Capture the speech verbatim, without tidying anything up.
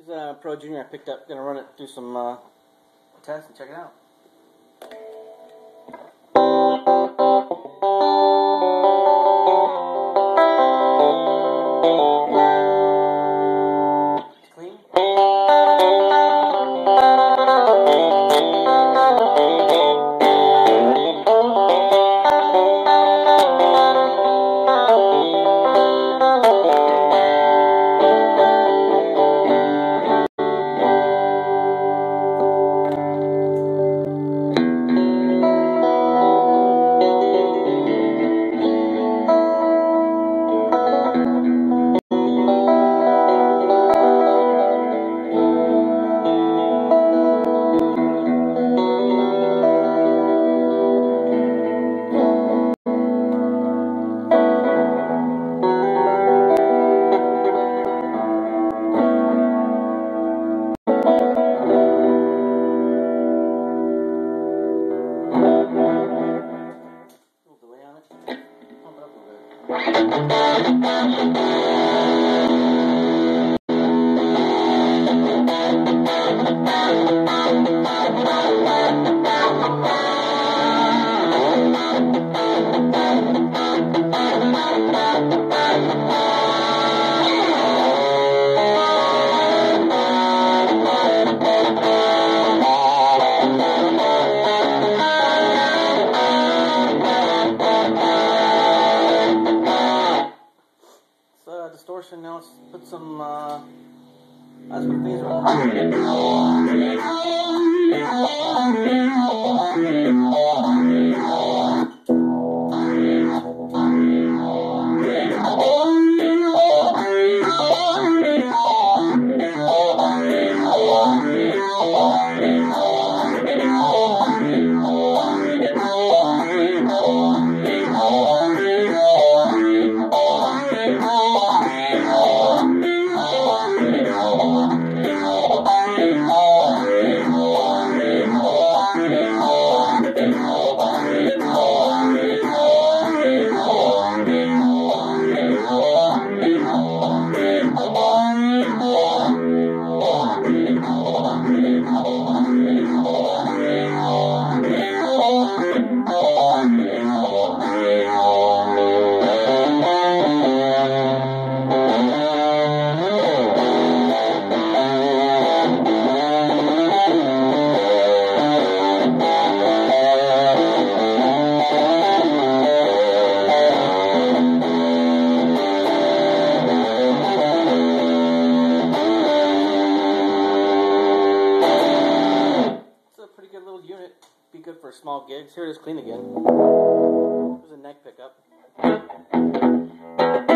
Here's a Pro Junior I picked up. Gonna run it through some uh, tests and check it out. It's clean. Distortion. Now let's put some uh, that's what these are. Be good for small gigs. Here it is clean again. Here's a neck pickup.